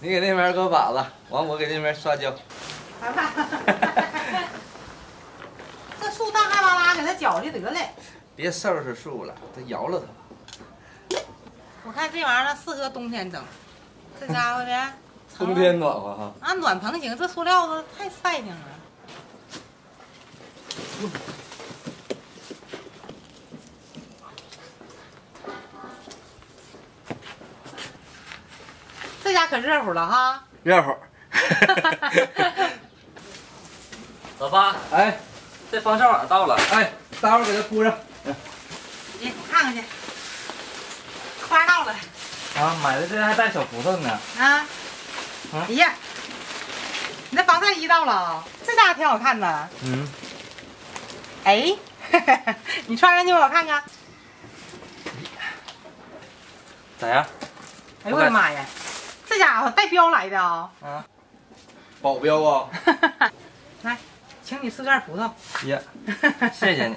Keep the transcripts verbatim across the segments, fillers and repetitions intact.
你给那边搁把子，完我给那边刷胶。 来吧，这树大哈巴拉，给它搅就得了。 别收拾树了，它摇了它。 我看这玩意儿适合冬天整，这家伙的。 冬天暖和哈。 啊，暖棚型，这塑料子太晒挺了。这家可热乎了哈。 热乎。 老八， 哎， 这防晒网到了， 哎，待会儿给它铺上。 你我看看去。花到了。 啊，买的这还带小葡萄呢。 啊。 啊哎呀，你这防晒衣到了，这家伙挺好看的。 嗯。 哎，你穿上去我看看。 咋样？ 哎呦我的妈呀，这家伙带标来的啊！ 啊。 保镖啊！ 来，请你吃片葡萄。 耶，谢谢你。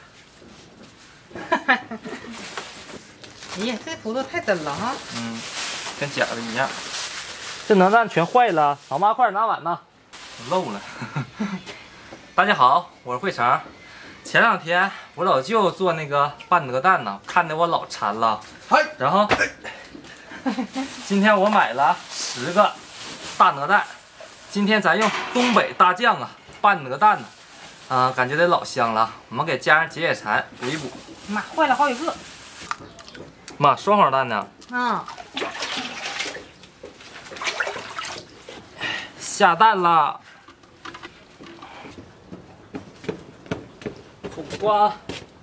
哎呀，这葡萄太真了哈！ 嗯，跟假的一样。这哪吒全坏了，老妈快点拿碗呐！漏了。大家好，我是慧成。前两天我老舅做那个拌鹅蛋呢，看得我老馋了。 嗨， 然后今天我买了十个大鹅蛋。今天咱用东北大酱啊拌鹅蛋呢，啊、呃，感觉得老香了。我们给加上解解馋，补一补。 妈，坏了好几个。 妈，双黄蛋呢？ 嗯。 下蛋了。苦瓜。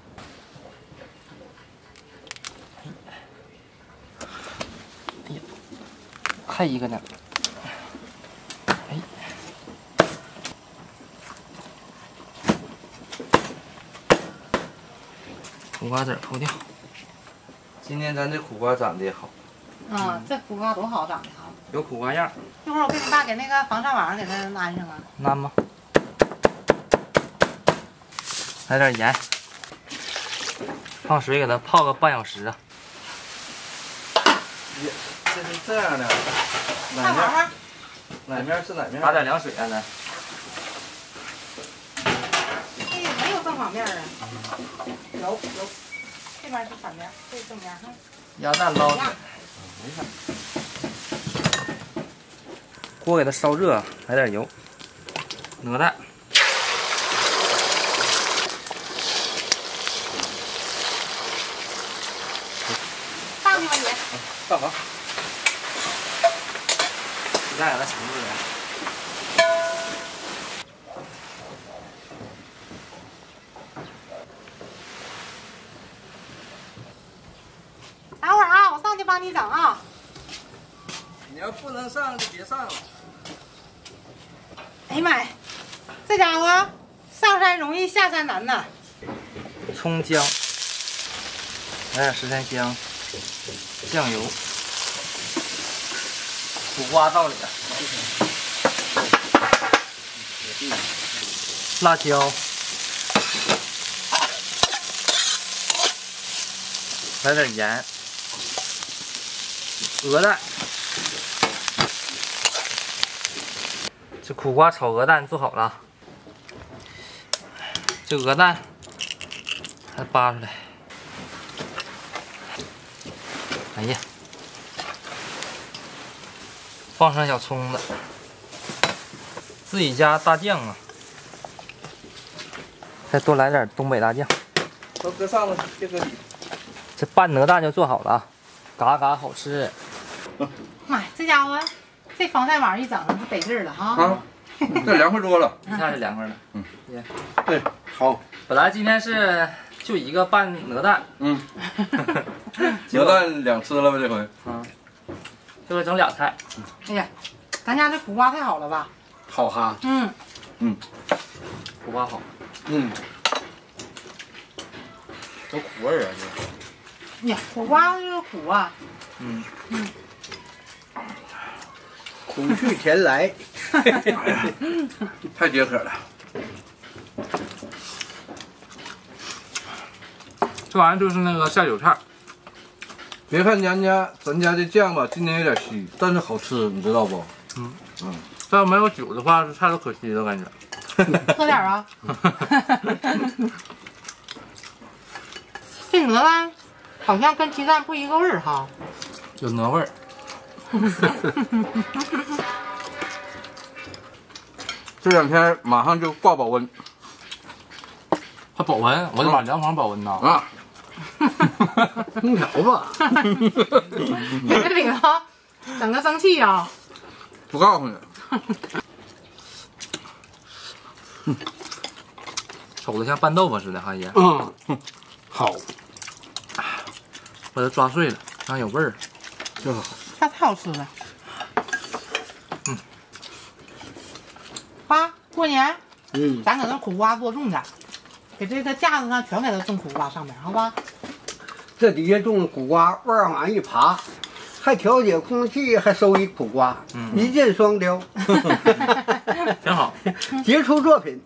哎呀，还一个呢。哎。苦瓜籽抠掉。 今天咱这苦瓜长得也好。 嗯，这苦瓜多好长的啊！ 有苦瓜样。 一会儿我给你爸给那个防晒网给它安上啊。 安吗？来点盐，放水给它泡个半小时啊。 这是这样的，哪看玩面？哪面是哪面？ 打点凉水啊，咱。 哎呀，没有正反面啊。有有，这边是反面，这是正面哈。 鸭蛋捞起来， 没事。 锅给它烧热，来点油，鹅蛋。 上去吧你。 上好。 鸡蛋给它盛出来。 等会儿啊，我上去帮你整啊。 你要不能上就别上了。 哎呀妈呀，这家伙上山容易下山难呐。 葱姜，来点十三香，酱油，苦瓜倒里，辣椒，来点盐，鹅蛋。这苦瓜炒鹅蛋做好了，这鹅蛋还扒出来。哎呀，放上小葱子，自己家大酱啊，再多来点东北大酱。 都搁上头，别搁底。 这拌鹅蛋就做好了啊，嘎嘎好吃。 妈呀，这家伙这防晒网一整就得劲儿了哈。 啊，这凉快多了。 一下就凉快了。 嗯， 耶。 对，好。 本来今天是就一个拌鹅蛋， 嗯。鹅蛋两吃了吧这回？ 嗯。这回整俩菜。 哎呀，咱家这苦瓜太好了吧？ 好哈。 嗯。 嗯。 苦瓜好。 嗯。有苦味儿啊这。呀，苦瓜就是苦啊。 嗯。 嗯。 苦去甜来。太解渴了。 这玩意儿就是那个下酒菜， 别看咱家咱家这酱吧，今年有点稀，但是好吃，你知道不？ 嗯嗯， 这要没有酒的话，是太可惜了，感觉。 喝点啊。这鹅蛋好像跟鸡蛋不一个味儿哈。 有鹅味儿。 这两天马上就挂保温。 还保温？我得把凉房保温呐。 啊。 空调吧。 这里头整个生气呀！ 不告诉你。 瞅着像拌豆腐似的，哈爷。 嗯，好， 把它抓碎了，让有味儿。 这好。 它太好吃了。 嗯。 爸，过年， 嗯， 咱搁那苦瓜做粽子，给这个架子上全给它种苦瓜上面，好吧？ 这底下种苦瓜，往上往一爬，还调节空气，还收益苦瓜， 嗯、 一箭双雕， 挺好， 杰出作品。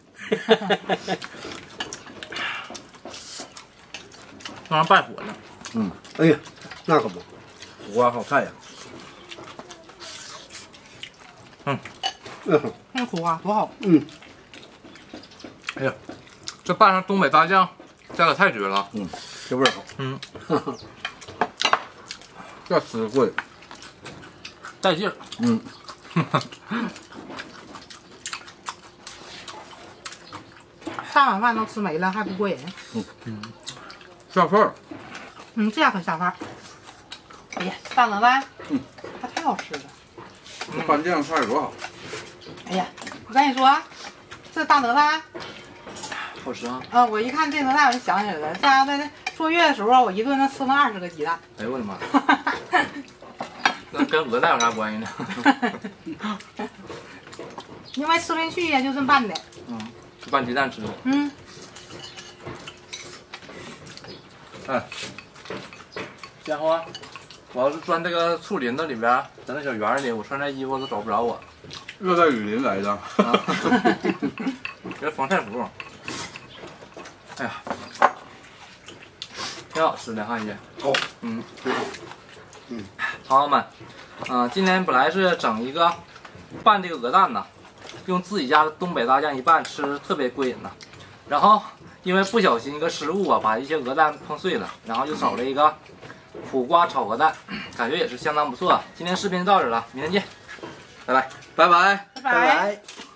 马上败火了。 嗯， 哎呀，那可不， 苦瓜好菜呀。 嗯， 嗯， 那苦瓜多好。 嗯， 哎呀，这拌上东北大酱，这可太绝了。 嗯，这味儿好。 嗯， 这吃过瘾， 带劲儿。 嗯。 大碗饭都吃没了还不过瘾。 嗯嗯，下饭儿。 嗯，这样可下饭儿。哎呀，大鹅蛋，嗯，它太好吃了。 这拌酱菜多好。 哎呀，我跟你说，这大鹅蛋， 好吃啊！ 啊、呃，我一看这鹅蛋我就想起来了，家在坐月的时候，我一顿能吃了二十个鸡蛋。 哎呦我的妈！那跟鹅蛋有啥关系呢？ 因为吃不进去呀，就这么拌的。 嗯，是拌鸡蛋吃的。 嗯。 哎，家伙，我要是钻这个树林子里边，在那小园里，我穿这衣服都找不着我。 热带雨林来的。 啊、这是防晒服。哎呀，挺好吃的哈爷。 好， 嗯， 嗯， 朋友们，啊、呃，今天本来是整一个拌这个鹅蛋呢，用自己家的东北大酱一拌，吃特别过瘾呢。然后因为不小心一个失误啊，把一些鹅蛋碰碎了，然后就炒了一个苦瓜炒鹅蛋，感觉也是相当不错。今天视频到这了，明天见，拜拜， 拜拜， 拜拜拜。